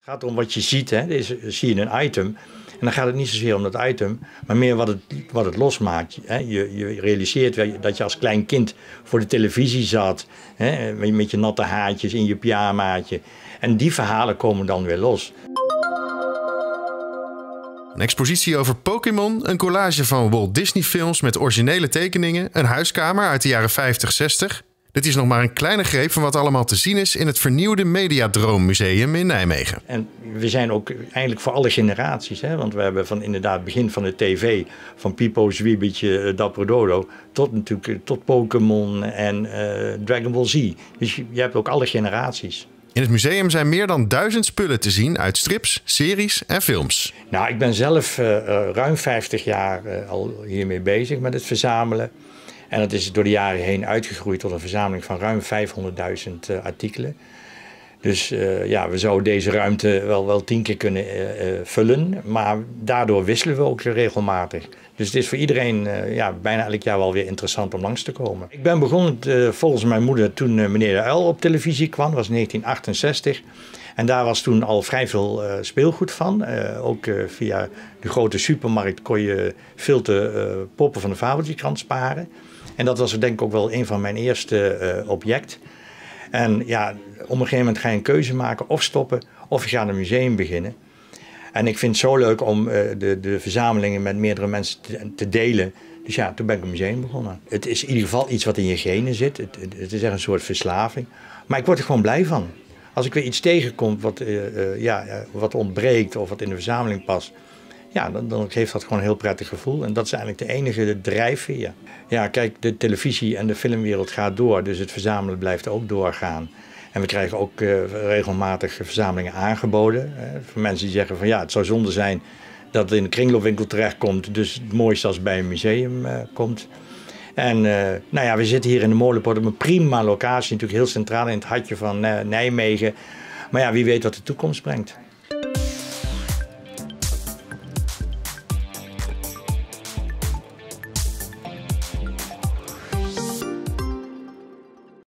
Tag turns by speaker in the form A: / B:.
A: Het gaat om wat je ziet, hè. Zie je een item. En dan gaat het niet zozeer om dat item, maar meer wat het losmaakt. Hè. Je realiseert dat je als klein kind voor de televisie zat, hè, met je natte haartjes in je pyjamaatje. En die verhalen komen dan weer los.
B: Een expositie over Pokémon, een collage van Walt Disney films met originele tekeningen, een huiskamer uit de jaren 50, 60. Dit is nog maar een kleine greep van wat allemaal te zien is in het vernieuwde Mediadroom Museum in Nijmegen.
A: En we zijn ook eigenlijk voor alle generaties, hè? Want we hebben van inderdaad het begin van de tv, van Pipo, Zwiebertje, Dapper Dodo, tot Pokémon en Dragon Ball Z. Dus je hebt ook alle generaties.
B: In het museum zijn meer dan 1000 spullen te zien uit strips, series en films.
A: Nou, ik ben zelf ruim 50 jaar al hiermee bezig met het verzamelen. En dat is door de jaren heen uitgegroeid tot een verzameling van ruim 500.000 artikelen. Dus ja, we zouden deze ruimte wel 10 keer kunnen vullen. Maar daardoor wisselen we ook regelmatig. Dus het is voor iedereen bijna elk jaar wel weer interessant om langs te komen. Ik ben begonnen volgens mijn moeder toen Meneer de Uil op televisie kwam. Dat was 1968. En daar was toen al vrij veel speelgoed van. Ook via de grote supermarkt kon je veel te poppen van de Fabeltjeskrant sparen. En dat was denk ik ook wel een van mijn eerste objecten. En ja, op een gegeven moment ga je een keuze maken, of stoppen, of je gaat een museum beginnen. En ik vind het zo leuk om de verzamelingen met meerdere mensen te delen. Dus ja, toen ben ik een museum begonnen. Het is in ieder geval iets wat in je genen zit. Het is echt een soort verslaving. Maar ik word er gewoon blij van. Als ik weer iets tegenkom wat ontbreekt of wat in de verzameling past, ja, dan geeft dat gewoon een heel prettig gevoel. En dat is eigenlijk de enige drijfveer. Ja, kijk, de televisie en de filmwereld gaat door, dus het verzamelen blijft ook doorgaan. En we krijgen ook regelmatig verzamelingen aangeboden. Voor mensen die zeggen van ja, het zou zonde zijn dat het in een kringloopwinkel terechtkomt. Dus het mooiste als het bij een museum komt. En nou ja, we zitten hier in de Molenpoort op een prima locatie. Natuurlijk heel centraal in het hartje van Nijmegen. Maar ja, wie weet wat de toekomst brengt.